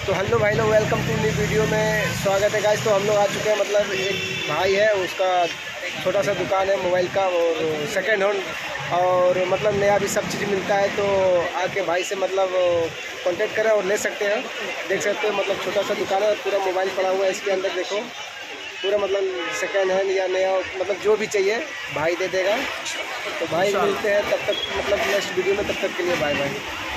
तो हेलो भाई लोग, वेलकम टू न्यू वीडियो में स्वागत है गाइस। तो हम लोग आ चुके हैं, मतलब एक भाई है, उसका छोटा सा दुकान है मोबाइल का और सेकंड हैंड और मतलब नया भी सब चीज़ मिलता है। तो आके भाई से मतलब कांटेक्ट करें और ले सकते हैं। देख सकते हो मतलब छोटा सा दुकान है, पूरा मोबाइल पड़ा हुआ है इसके अंदर। देखो पूरा मतलब सेकंड हैंड या नया मतलब जो भी चाहिए भाई दे देगा। तो भाई मिलते हैं तब तक, मतलब नेक्स्ट वीडियो में। तब तक के लिए बाय बाय।